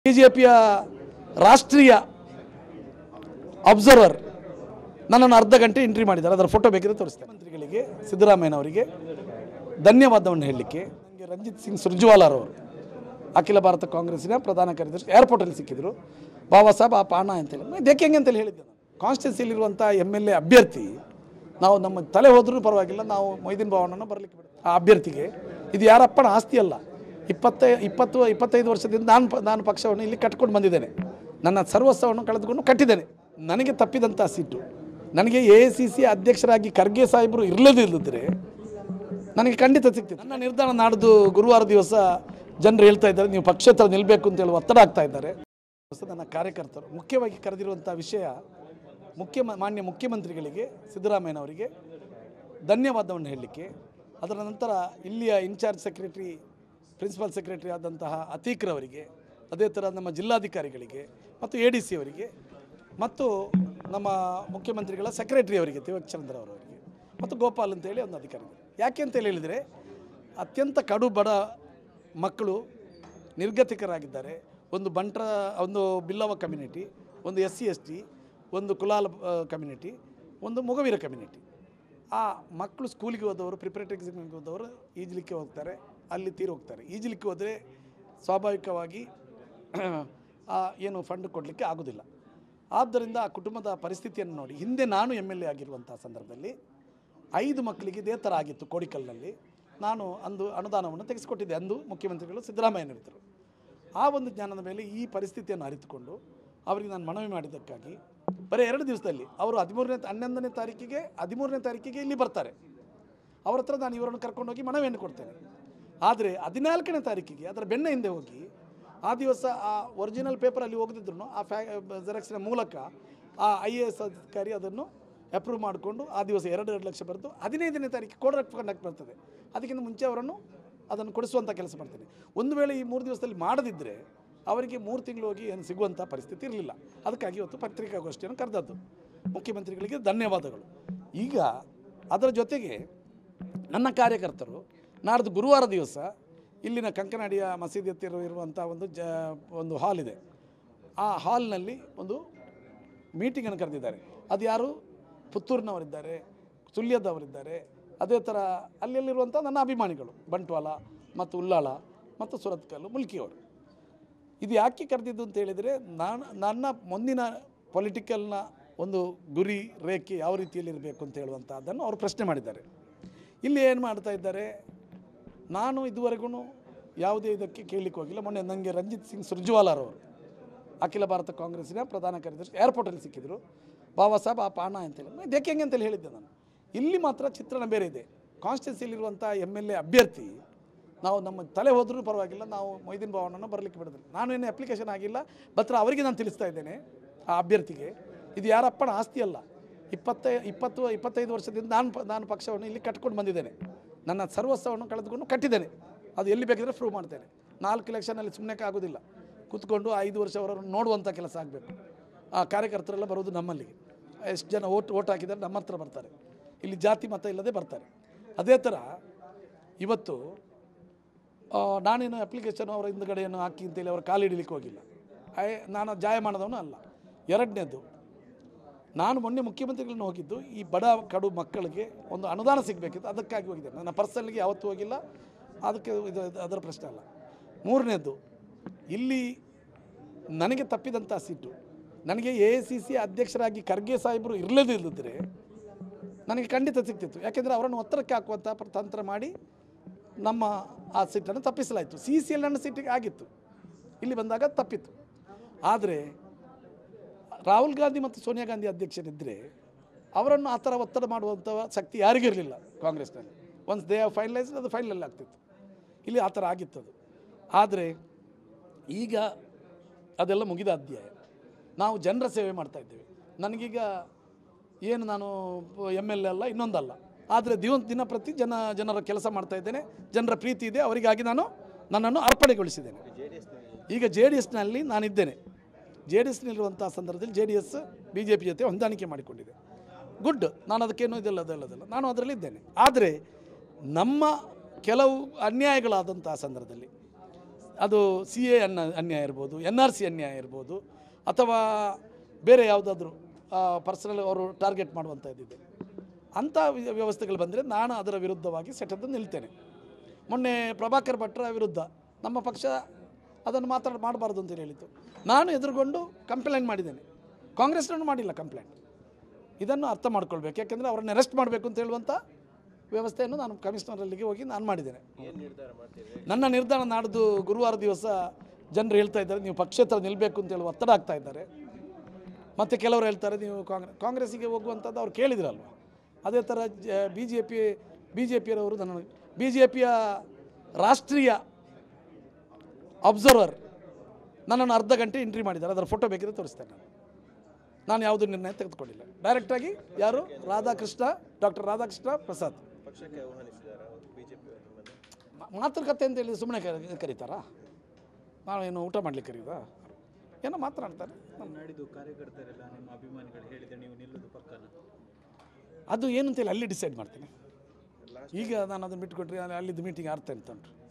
ಬಿಜೆಪಿಯ ರಾಷ್ಟ್ರೀಯ ಅಬ್ಸರ್ವರ್ ನನ್ನನ್ನು ಅರ್ಧ ಗಂಟೆ ಎಂಟ್ರಿ ಮಾಡಿದ್ದಾರೆ. ಅದರ ಫೋಟೋ ಬೇಕಿದ್ರೆ ತೋರಿಸ್ತೇನೆ. ಮಂತ್ರಿಗಳಿಗೆ ಸಿದ್ದರಾಮಯ್ಯನವರಿಗೆ ಧನ್ಯವಾದವನ್ನು ಹೇಳಲಿಕ್ಕೆ ನನಗೆ ರಂಜಿತ್ ಸಿಂಗ್ ಸುರ್ಜೇವಾಲಾರವರು ಅಖಿಲ ಭಾರತ ಕಾಂಗ್ರೆಸ್ಸಿನ ಪ್ರಧಾನ ಕಾರ್ಯದರ್ಶಿ ಏರ್ಪೋರ್ಟಲ್ಲಿ ಸಿಕ್ಕಿದ್ರು. ಬಾಬಾ ಸಾಹೇಬ್ ಆ ಪಾಣ ಅಂತೇಳಿ ದೇಖೆಂಗೆ ಅಂತೇಳಿ ಹೇಳಿದ್ದೆ. ನಾನು ಕಾನ್ಸ್ಟಿಟ್ಯೂನ್ಸಿಲಿರುವಂಥ MLA ಅಭ್ಯರ್ಥಿ ನಾವು ನಮ್ಮ ತಲೆ ಹೋದ್ರೂ ಪರವಾಗಿಲ್ಲ, ನಾವು ಮೊಯ್ದೀನ್ ಭಾವನನ್ನು ಬರಲಿಕ್ಕೆ ಬಿಡುತ್ತೆ. ಆ ಅಭ್ಯರ್ಥಿಗೆ ಇದು ಯಾರಪ್ಪನ ಆಸ್ತಿ ಅಲ್ಲ. 25 ವರ್ಷದಿಂದ ನಾನು ಪಕ್ಷವನ್ನು ಇಲ್ಲಿ ಕಟ್ಕೊಂಡು ಬಂದಿದ್ದೇನೆ. ನನ್ನ ಸರ್ವಸ್ವವನ್ನು ಕಳೆದುಕೊಂಡು ಕಟ್ಟಿದ್ದೇನೆ. ನನಗೆ ತಪ್ಪಿದಂಥ ಸೀಟು, ನನಗೆ AICC ಅಧ್ಯಕ್ಷರಾಗಿ ಖರ್ಗೆ ಸಾಹೇಬರು ಇಲ್ಲದಿದ್ದರೆ ನನಗೆ ಖಂಡಿತ ಸಿಗ್ತಿತ್ತು. ನನ್ನ ನಿರ್ಧಾರ ನಾಡ್ದು ಗುರುವಾರ ದಿವಸ ಜನರು ಹೇಳ್ತಾ ಇದ್ದಾರೆ, ನೀವು ಪಕ್ಷೇತರ ನಿಲ್ಲಬೇಕು ಅಂತೇಳಿ ಒತ್ತಡ ಆಗ್ತಾ ಇದ್ದಾರೆ. ನನ್ನ ಕಾರ್ಯಕರ್ತರು ಮುಖ್ಯವಾಗಿ ಕರೆದಿರುವಂಥ ವಿಷಯ ಮಾನ್ಯ ಮುಖ್ಯಮಂತ್ರಿಗಳಿಗೆ ಸಿದ್ದರಾಮಯ್ಯನವರಿಗೆ ಧನ್ಯವಾದವನ್ನು ಹೇಳಲಿಕ್ಕೆ, ಅದರ ನಂತರ ಇಲ್ಲಿಯ ಇನ್ಚಾರ್ಜ್ ಸೆಕ್ರೆಟರಿ ಪ್ರಿನ್ಸಿಪಲ್ ಸೆಕ್ರೆಟರಿ ಆದಂತಹ ಅತೀಕ್ರವರಿಗೆ, ಅದೇ ಥರ ನಮ್ಮ ಜಿಲ್ಲಾಧಿಕಾರಿಗಳಿಗೆ ಮತ್ತು ADC ಅವರಿಗೆ ಮತ್ತು ನಮ್ಮ ಮುಖ್ಯಮಂತ್ರಿಗಳ ಸೆಕ್ರೆಟರಿ ಅವರಿಗೆ ತಿವಕ್ಚಂದ್ರ ಅವರಿಗೆ ಮತ್ತು ಗೋಪಾಲ್ ಅಂತೇಳಿ ಒಂದು ಅಧಿಕಾರಿ. ಯಾಕೆ ಅಂತೇಳಿ ಹೇಳಿದರೆ ಅತ್ಯಂತ ಕಡು ಬಡ ಮಕ್ಕಳು ನಿರ್ಗತಿಕರಾಗಿದ್ದಾರೆ. ಒಂದು ಒಂದು ಬಿಲ್ಲವ ಕಮ್ಯುನಿಟಿ, ಒಂದು SC ST, ಒಂದು ಕುಲಾಲ ಕಮ್ಯುನಿಟಿ, ಒಂದು ಮೊಗವೀರ ಕಮ್ಯುನಿಟಿ. ಆ ಮಕ್ಕಳು ಸ್ಕೂಲಿಗೆ ಹೋದವರು, ಪ್ರಿಪರೇಟರಿ ಎಕ್ಸಾಮಿಗೆ ಹೋದವರು ಈಜಲಿಕ್ಕೆ ಹೋಗ್ತಾರೆ, ಅಲ್ಲಿ ತೀರಿ ಹೋಗ್ತಾರೆ. ಈಜಲಿಕ್ಕೆ ಹೋದರೆ ಸ್ವಾಭಾವಿಕವಾಗಿ ಏನು ಫಂಡ್ ಕೊಡಲಿಕ್ಕೆ ಆಗೋದಿಲ್ಲ. ಆದ್ದರಿಂದ ಆ ಕುಟುಂಬದ ಪರಿಸ್ಥಿತಿಯನ್ನು ನೋಡಿ, ಹಿಂದೆ ನಾನು MLA ಆಗಿರುವಂಥ ಸಂದರ್ಭದಲ್ಲಿ 5 ಮಕ್ಕಳಿಗೆ ಇದೇ ಥರ ಆಗಿತ್ತು. ಕೋಡಿಕಲ್ನಲ್ಲಿ ನಾನು ಅಂದು ಅನುದಾನವನ್ನು ತೆಗೆಸಿಕೊಟ್ಟಿದ್ದೆ. ಅಂದು ಮುಖ್ಯಮಂತ್ರಿಗಳು ಸಿದ್ದರಾಮಯ್ಯನವರಿದ್ದರು. ಆ ಒಂದು ಜ್ಞಾನದ ಮೇಲೆ ಈ ಪರಿಸ್ಥಿತಿಯನ್ನು ಅರಿತುಕೊಂಡು ಅವರಿಗೆ ನಾನು ಮನವಿ ಮಾಡಿದ್ದಕ್ಕಾಗಿ ಬರೀ 2 ದಿವಸದಲ್ಲಿ ಅವರು 13ನೇ ತಾರೀಕಿಗೆ ಇಲ್ಲಿ ಬರ್ತಾರೆ. ಅವರ ಹತ್ರ ನಾನು ಇವರನ್ನು ಕರ್ಕೊಂಡೋಗಿ ಮನವಿಯನ್ನು ಕೊಡ್ತೇನೆ. ಆದರೆ 14ನೇ ತಾರೀಕಿಗೆ ಅದರ ಬೆನ್ನ ಹಿಂದೆ ಹೋಗಿ ಆ ದಿವಸ ಆ ಒರಿಜಿನಲ್ ಪೇಪರಲ್ಲಿ ಹೋಗದಿದ್ರು ಆ ಜೆರಾಕ್ಸಿನ ಮೂಲಕ ಆ IAS ಅಧಿಕಾರಿ ಅದನ್ನು ಅಪ್ರೂವ್ ಮಾಡಿಕೊಂಡು ಆ ದಿವಸ 2 ಲಕ್ಷ ಬರೆದು 15ನೇ ತಾರೀಕಿಗೆ ಕೋಡ್ ಆಫ್ ಕಂಡಕ್ಟ್ ಬರ್ತದೆ. ಅದಕ್ಕಿಂತ ಮುಂಚೆ ಅವರನ್ನು ಅದನ್ನು ಕೊಡಿಸುವಂಥ ಕೆಲಸ ಮಾಡ್ತೇನೆ. ಒಂದು ವೇಳೆ ಈ 3 ದಿವಸದಲ್ಲಿ ಮಾಡದಿದ್ದರೆ ಅವರಿಗೆ 3 ತಿಂಗಳು ಹೋಗಿ ಏನು ಸಿಗುವಂಥ ಪರಿಸ್ಥಿತಿ ಇರಲಿಲ್ಲ. ಅದಕ್ಕಾಗಿ ಇವತ್ತು ಪತ್ರಿಕಾಗೋಷ್ಠಿಯನ್ನು ಕರೆದದ್ದು. ಮುಖ್ಯಮಂತ್ರಿಗಳಿಗೆ ಧನ್ಯವಾದಗಳು. ಈಗ ಅದರ ಜೊತೆಗೆ ನನ್ನ ಕಾರ್ಯಕರ್ತರು ನಾಡ್ದು ಗುರುವಾರ ದಿವಸ ಇಲ್ಲಿನ ಕಂಕನಾಡಿಯ ಮಸೀದಿ ಹತ್ತಿರ ಇರುವಂಥ ಒಂದು ಹಾಲ್ ಇದೆ. ಆ ಹಾಲ್ನಲ್ಲಿ ಒಂದು ಮೀಟಿಂಗನ್ನು ಕರೆದಿದ್ದಾರೆ. ಅದು ಯಾರು? ಪುತ್ತೂರಿನವರಿದ್ದಾರೆ, ಸುಳ್ಯದವರಿದ್ದಾರೆ, ಅದೇ ಥರ ಅಲ್ಲಿರುವಂಥ ನನ್ನ ಅಭಿಮಾನಿಗಳು ಬಂಟ್ವಾಳ ಮತ್ತು ಉಳ್ಳಾಳ ಮತ್ತು ಸುರತ್ಕಲ್ಲು ಮುಲ್ಕಿಯವರು. ಇದು ಯಾಕೆ ಕರೆದಿದ್ದು ಅಂತ ಹೇಳಿದರೆ, ನನ್ನ ಮುಂದಿನ ಪೊಲಿಟಿಕಲ್ನ ಒಂದು ಗುರಿ ರೇಖೆ ಯಾವ ರೀತಿಯಲ್ಲಿರಬೇಕು ಅಂತ ಹೇಳುವಂಥದ್ದನ್ನು ಅವರು ಪ್ರಶ್ನೆ ಮಾಡಿದ್ದಾರೆ. ಇಲ್ಲಿ ಏನು ಮಾಡ್ತಾ ಇದ್ದಾರೆ, ನಾನು ಇದುವರೆಗೂ ಯಾವುದೇ ಇದಕ್ಕೆ ಕೇಳಲಿಕ್ಕೆ ಹೋಗಿಲ್ಲ. ಮೊನ್ನೆ ನನಗೆ ರಂಜಿತ್ ಸಿಂಗ್ ಸುರ್ಜೇವಾಲಾರವರು ಅಖಿಲ ಭಾರತ ಕಾಂಗ್ರೆಸ್ಸಿನ ಪ್ರಧಾನ ಕಾರ್ಯದರ್ಶಿ ಏರ್ಪೋರ್ಟಲ್ಲಿ ಸಿಕ್ಕಿದ್ರು. ಬಾಬಾ ಸಾಹೇಬ್ ಆ ಪಾಣ ಅಂತೇಳಿ ದೇಖೆಂಗೆ ಅಂತೇಳಿ ಹೇಳಿದ್ದೆ ನಾನು. ಇಲ್ಲಿ ಮಾತ್ರ ಚಿತ್ರಣ ಬೇರೆ ಇದೆ. ಕಾನ್ಸ್ಟಿಟ್ಯೂನ್ಸಿಲಿರುವಂಥ MLA ಅಭ್ಯರ್ಥಿ ನಾವು ನಮ್ಮ ತಲೆ ಹೋದ್ರೂ ಪರವಾಗಿಲ್ಲ, ನಾವು ಮೊಯ್ದೀನ್ ಭಾವನನ್ನು ಬರಲಿಕ್ಕೆ ಬಿಡೋದಿಲ್ಲ. ನಾನು ಏನು ಅಪ್ಲಿಕೇಶನ್ ಆಗಿಲ್ಲ, ಬತ್ರ ಅವರಿಗೆ ನಾನು ತಿಳಿಸ್ತಾ ಇದ್ದೇನೆ. ಆ ಅಭ್ಯರ್ಥಿಗೆ ಇದು ಯಾರಪ್ಪನ ಆಸ್ತಿ ಅಲ್ಲ. 25 ವರ್ಷದಿಂದ ನಾನು ಪಕ್ಷವನ್ನು ಇಲ್ಲಿ ಕಟ್ಕೊಂಡು ಬಂದಿದ್ದೇನೆ. ನನ್ನ ಸರ್ವಸ್ವವನ್ನು ಕಳೆದುಕೊಂಡು ಕಟ್ಟಿದ್ದೇನೆ. ಅದು ಎಲ್ಲಿ ಬೇಕಿದ್ರೆ ಪ್ರೂವ್ ಮಾಡ್ತೇನೆ. 4 ಎಲೆಕ್ಷನಲ್ಲಿ ಸುಮ್ಮನೆ ಆಗೋದಿಲ್ಲ. ಕೂತ್ಕೊಂಡು 5 ವರ್ಷ ಅವರನ್ನು ನೋಡುವಂಥ ಕೆಲಸ ಆಗಬೇಕು. ಆ ಕಾರ್ಯಕರ್ತರೆಲ್ಲ ಬರೋದು ನಮ್ಮಲ್ಲಿಗೆ. ಎಷ್ಟು ಜನ ಓಟ್ ಹಾಕಿದ್ದಾರೆ ನಮ್ಮ ಹತ್ರ ಬರ್ತಾರೆ. ಇಲ್ಲಿ ಜಾತಿ ಮತ ಇಲ್ಲದೆ ಬರ್ತಾರೆ. ಅದೇ ಥರ ಇವತ್ತು ನಾನೇನು ಅಪ್ಲಿಕೇಶನ್ ಅವರ ಹಿಂದುಗಡೆಯನ್ನು ಹಾಕಿ ಅಂತೇಳಿ ಅವರ ಕಾಲು ಹಿಡಿಲಿಕ್ಕೆ ಹೋಗಿಲ್ಲ. ನಾನು ಜಾಯಮಾನದವನು ಅಲ್ಲ. 2ನೇದು, ನಾನು ಮೊನ್ನೆ ಮುಖ್ಯಮಂತ್ರಿಗಳನ್ನ ಹೋಗಿದ್ದು ಈ ಬಡ ಕಡು ಮಕ್ಕಳಿಗೆ ಒಂದು ಅನುದಾನ ಸಿಗಬೇಕಿತ್ತು, ಅದಕ್ಕಾಗಿ ಹೋಗಿದ್ದೆ. ನನ್ನ ಪರ್ಸನಲ್ಗೆ ಯಾವತ್ತೂ ಹೋಗಿಲ್ಲ, ಅದಕ್ಕೆ ಅದರ ಪ್ರಶ್ನೆ ಅಲ್ಲ. 3ನೇದು, ಇಲ್ಲಿ ನನಗೆ ತಪ್ಪಿದಂಥ ಸೀಟು, ನನಗೆ AICC ಅಧ್ಯಕ್ಷರಾಗಿ ಖರ್ಗೆ ಸಾಹೇಬರು ಇಲ್ಲದಿದ್ದರೆ ನನಗೆ ಖಂಡಿತ ಸಿಗ್ತಿತ್ತು. ಯಾಕೆಂದರೆ ಅವರನ್ನು ಒತ್ತಡಕ್ಕೆ ಹಾಕುವಂಥ ತಂತ್ರ ಮಾಡಿ ನಮ್ಮ ಆ ಸೀಟನ್ನು ತಪ್ಪಿಸಲಾಯಿತು. CCL ನನ್ನ ಸೀಟಿಗೆ ಆಗಿತ್ತು, ಇಲ್ಲಿ ಬಂದಾಗ ತಪ್ಪಿತ್ತು. ಆದರೆ ರಾಹುಲ್ ಗಾಂಧಿ ಮತ್ತು ಸೋನಿಯಾ ಗಾಂಧಿ ಅಧ್ಯಕ್ಷರಿದ್ದರೆ ಅವರನ್ನು ಆ ಥರ ಒತ್ತಡ ಮಾಡುವಂಥ ಶಕ್ತಿ ಯಾರಿಗಿರಲಿಲ್ಲ ಕಾಂಗ್ರೆಸ್ನಲ್ಲಿ. ಒನ್ಸ್ ದೇ ಹ್ಯಾವ್ ಫೈನಲೈಸ್ಡ್ ಅದು ಫೈನಲ್ ಆಗ್ತಿತ್ತು. ಇಲ್ಲಿ ಆ ಥರ ಆಗಿತ್ತದು. ಆದರೆ ಈಗ ಅದೆಲ್ಲ ಮುಗಿದ ಅಧ್ಯಾಯ. ನಾವು ಜನರ ಸೇವೆ ಮಾಡ್ತಾಯಿದ್ದೇವೆ. ನನಗೀಗ ಏನು ನಾನು MLA ಅಲ್ಲ, ಇನ್ನೊಂದಲ್ಲ, ಆದರೆ ದಿನಪ್ರತಿ ಜನರ ಕೆಲಸ ಮಾಡ್ತಾಯಿದ್ದೇನೆ. ಜನರ ಪ್ರೀತಿ ಇದೆ, ಅವರಿಗಾಗಿ ನಾನು ನನ್ನನ್ನು ಅರ್ಪಣೆಗೊಳಿಸಿದ್ದೇನೆ. ಈಗ JDSನಲ್ಲಿ ನಾನಿದ್ದೇನೆ. JDSನಲ್ಲಿರುವಂಥ ಸಂದರ್ಭದಲ್ಲಿ JDS BJP ಜೊತೆ ಹೊಂದಾಣಿಕೆ ಮಾಡಿಕೊಂಡಿದೆ. ಗುಡ್, ನಾನು ಅದಕ್ಕೇನು ಇದೆಲ್ಲದಲ್ಲ, ನಾನು ಅದರಲ್ಲಿ ಇದ್ದೇನೆ. ಆದರೆ ನಮ್ಮ ಕೆಲವು ಅನ್ಯಾಯಗಳಾದಂಥ ಸಂದರ್ಭದಲ್ಲಿ ಅದು CA ಅನ್ಯಾಯ ಇರ್ಬೋದು, NRC ಅನ್ಯಾಯ ಇರ್ಬೋದು, ಅಥವಾ ಬೇರೆ ಯಾವುದಾದ್ರೂ ಪರ್ಸನಲ್ ಅವರು ಟಾರ್ಗೆಟ್ ಮಾಡುವಂಥದ್ದಿದೆ. ಅಂಥ ವ್ಯವಸ್ಥೆಗಳು ಬಂದರೆ ನಾನು ಅದರ ವಿರುದ್ಧವಾಗಿ ಸೆಟೆದು ನಿಲ್ತೇನೆ. ಮೊನ್ನೆ ಪ್ರಭಾಕರ್ ಭಟ್ರ ವಿರುದ್ಧ ನಮ್ಮ ಪಕ್ಷ ಅದನ್ನು ಮಾಡಬಾರ್ದು ಅಂತೇಳಿ ಹೇಳಿತು. ನಾನು ಎದುರುಗೊಂಡು ಕಂಪ್ಲೇಂಟ್ ಮಾಡಿದ್ದೇನೆ. ಕಾಂಗ್ರೆಸ್ನನ್ನು ಮಾಡಿಲ್ಲ ಕಂಪ್ಲೇಂಟ್. ಇದನ್ನು ಅರ್ಥ ಮಾಡ್ಕೊಳ್ಬೇಕು. ಯಾಕೆಂದರೆ ಅವರನ್ನು ಅರೆಸ್ಟ್ ಮಾಡಬೇಕು ಅಂತ ಹೇಳುವಂಥ ವ್ಯವಸ್ಥೆಯನ್ನು ನಾನು ಕಮಿಷನರಲ್ಲಿಗೆ ಹೋಗಿ ನಾನು ಮಾಡಿದ್ದೇನೆ. ನನ್ನ ನಿರ್ಧಾರ ನಾಡ್ದು ಗುರುವಾರ ದಿವಸ ಜನರು ಹೇಳ್ತಾ ಇದ್ದಾರೆ ನೀವು ಪಕ್ಷೇತರ ನಿಲ್ಲಬೇಕು ಅಂತ ಹೇಳಿ ಒತ್ತಡ ಆಗ್ತಾ ಇದ್ದಾರೆ. ಮತ್ತು ಕೆಲವರು ಹೇಳ್ತಾರೆ ನೀವು ಕಾಂಗ್ರೆಸ್ಸಿಗೆ ಹೋಗುವಂಥದ್ದು ಅವ್ರು ಕೇಳಿದ್ರಲ್ವ. ಅದೇ ಥರ ಬಿ ಜೆ ಪಿಯರವರು BJPಯ ರಾಷ್ಟ್ರೀಯ ಅಬ್ಸರ್ವರ್ ನನ್ನನ್ನು ಅರ್ಧ ಗಂಟೆ ಎಂಟ್ರಿ ಮಾಡಿದ್ದಾರೆ. ಅದರ ಫೋಟೋ ಬೇಕಿದ್ರೆ ತೋರಿಸ್ತೇನೆ. ನಾನು ಯಾವುದೂ ನಿರ್ಣಯ ತೆಗೆದುಕೊಂಡಿಲ್ಲ. ಡೈರೆಕ್ಟಾಗಿ ಯಾರು ಡಾಕ್ಟರ್ ರಾಧಾಕೃಷ್ಣ ಪ್ರಸಾದ್ ಮಾತುಕತೆ ಅಂತ ಹೇಳಿ ಸುಮ್ಮನೆ ಕರೀತಾರಾ? ನಾವೇನು ಊಟ ಮಾಡಲಿಕ್ಕೆ ಕರೀದಾ? ಏನೋ ಮಾತನಾಡ್ತಾರೆ. ಕಾರ್ಯಕರ್ತರೆಲ್ಲ ನಿಮ್ಮ ಅಭಿಮಾನಿಗಳು ಹೇಳಿದ್ರೆ ನೀವು ನಿಲ್ಲೋದು ಪಕ್ಕನ ಅದು ಏನು ಅಂತೇಳಿ ಅಲ್ಲಿ ಡಿಸೈಡ್ ಮಾಡ್ತೀನಿ. ಈಗ ನಾನು ಅದನ್ನು ಬಿಟ್ಟುಕೊಟ್ರೆ ಅಲ್ಲಿದ್ದು ಮೀಟಿಂಗ್ ಅರ್ಥ ಅಂತ ಉಂಟು.